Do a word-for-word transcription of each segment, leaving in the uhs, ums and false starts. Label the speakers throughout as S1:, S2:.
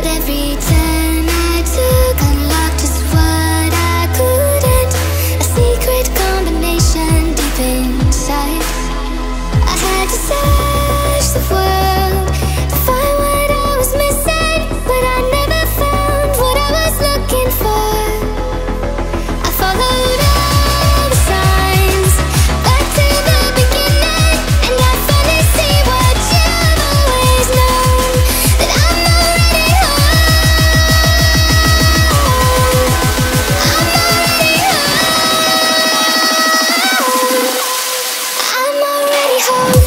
S1: every turn I took unlocked just what I couldn't. A secret combination deep inside. I had to search the world to find what I was missing, but I never found what I was looking for. I followed all the signs back to the beginning, and I finally see what you've always known, that I'm already home. I'm already home. I'm already home.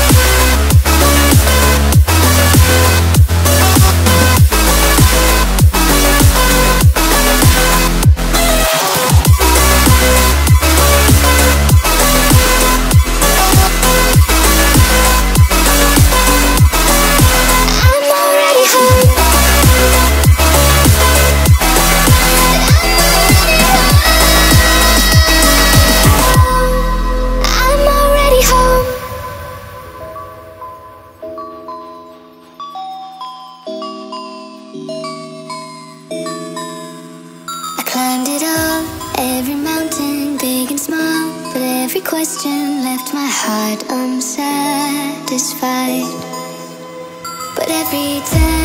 S1: Climbed it all, every mountain, big and small, but every question left my heart unsatisfied. But every time